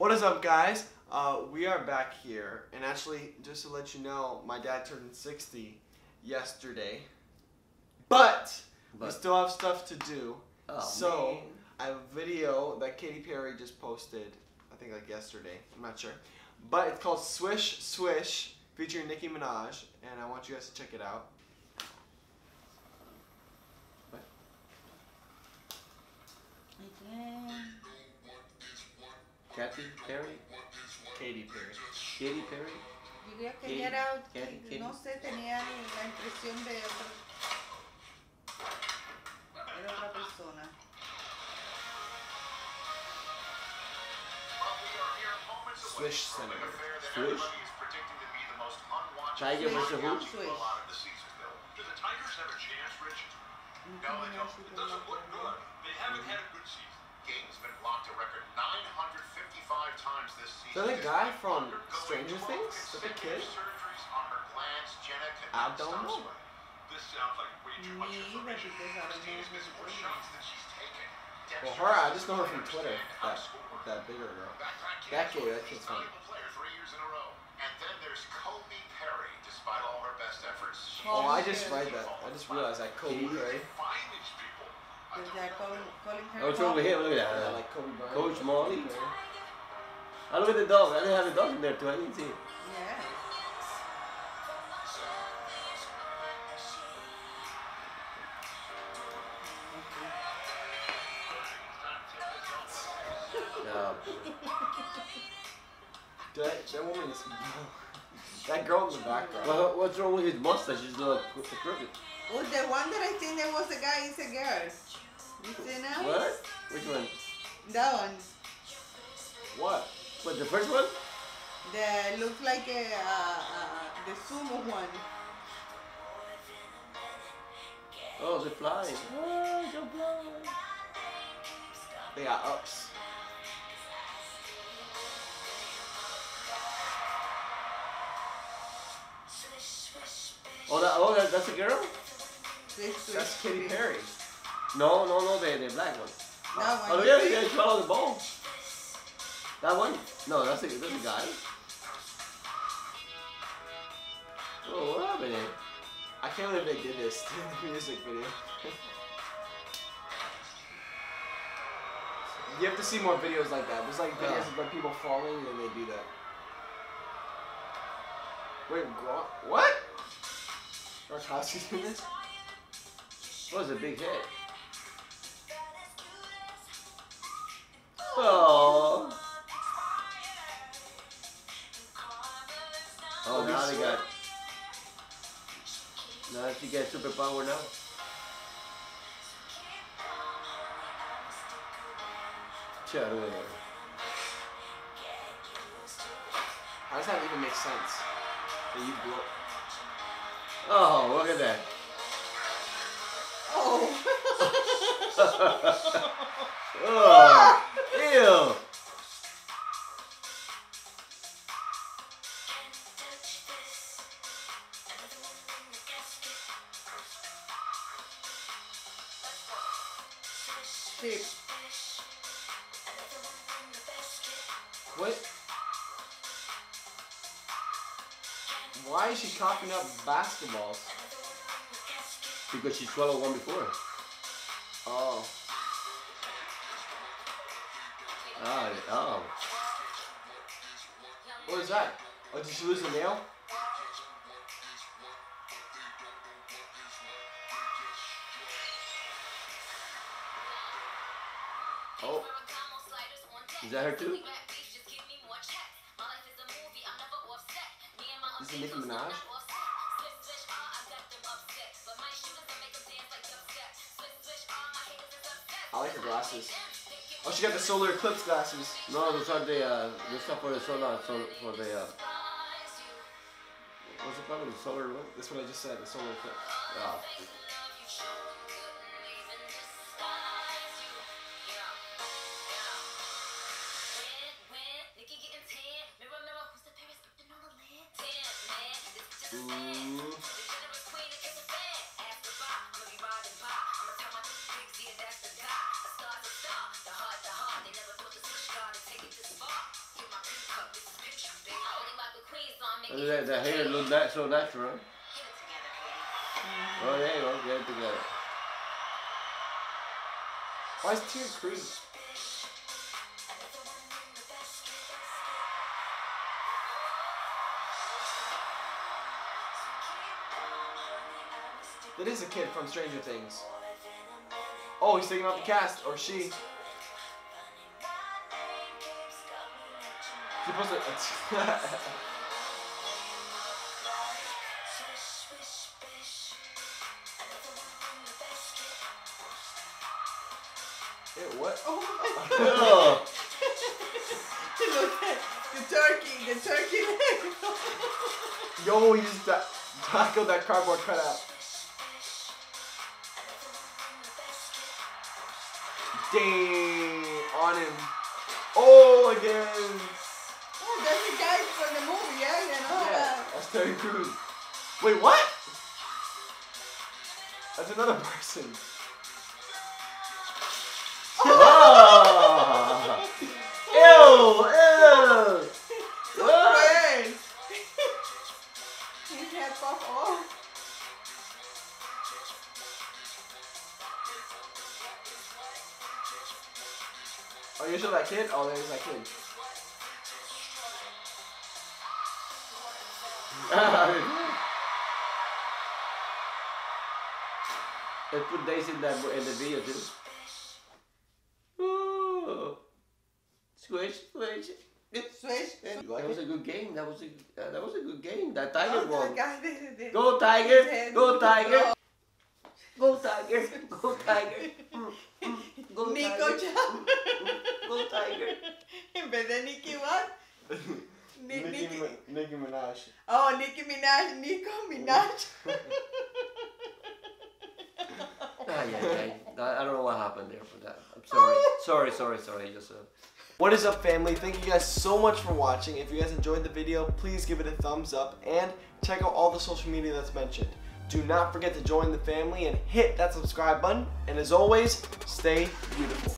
What is up, guys? We are back here, and actually, just to let you know, my dad turned 60 yesterday, but we still have stuff to do. Oh, so man. I have a video that Katy Perry just posted, I think like yesterday, I'm not sure, but it's called Swish Swish, featuring Nicki Minaj, and I want you guys to check it out. Katy Perry. Katy Perry. Katy Perry. Diría que ella era, no sé, tenía la impresión de era otra persona. Swish Senator. Swish? Tiger versus who? Swish. No, they don't. It doesn't look good. They haven't had a good season. Game's been blocked a record 955 times this season. Is that a guy from Stranger Things? Is that a kid? I don't know. This sounds like way too much information. Well, her, I just know her from Twitter. That bigger girl. That kid, that kid's funny. And then there's Katy Perry, despite all her best efforts. Oh, I just read that. I just realized that Katy Perry. What's wrong with him? Look at Yeah, that. like Kobe Bryant. Coach Molly. Oh, look at the dog. I didn't have the dog in there too. I didn't see it. Yeah. No. That woman is... That girl in the background. Well, what's wrong with his mustache? He's crooked. Oh, the one that I think there was a guy is a girl. You see now? What? Which one? That one. What? What, the first one? That looks like the sumo one. Oh, they're flying. Oh, they're flying. They got ups. Oh, that's a girl? That's Katy Perry. No, the black one. That one. Oh, look at it, follow the ball. That one? No, that's a guy. Oh, what happened there? I can't believe they did this to the music video. You have to see more videos like that. There's like videos of like people falling and then they do that. Wait, what? Realvazquez doing this? Oh, it's a big head. Oh. Oh, now they got. Now she got superpower now. Sure. How does that even make sense? That you blew up? Oh, look at that. Oh. Oh, ew. Shit. What? Why is she copying up basketballs? Because she swallowed one before. Oh. Oh. What is that? Oh, did she lose a nail? Oh. Is that her too? This is Nicki Minaj? I like her glasses. Oh, she got the solar eclipse glasses. No, those are the for the solar, for the what's it called? The solar what? That's what I just said, the solar eclipse. Oh. Ooh. The hair looks so natural. Oh, there you go. Get it together. Why is Tear Creed? That is a kid from Stranger Things. Oh, he's taking off the cast, or she. She posted. Ew, what? Oh my Oh. Look at the turkey leg. Yo, he just tackled that cardboard cutout. Dang, on him. Oh, again. Oh, that's the guy from the movie, yeah, you know. Yeah, that's Terry Crews. Wait, what? That's another person. Oh. Ew! So weird. His head popped off. Oh, you show that kid? Oh, there's that kid. They put Daisy in the video too. Ooh. Swish, swish. Swish. You like That was it? a good game. That was a good game. That Tiger won. The guy did. Go Tiger! Go Tiger! Go Tiger! Go Tiger! Go Nicko Tiger! jump. Go Tiger! En vez de Nicki what? Nicki Minaj. Oh, Nicki Minaj, Nicko Minaj. I don't know what happened there for that. I'm sorry. Sorry. Just What is up, family? Thank you guys so much for watching. If you guys enjoyed the video, please give it a thumbs up and check out all the social media that's mentioned. Do not forget to join the family and hit that subscribe button. And as always, stay beautiful.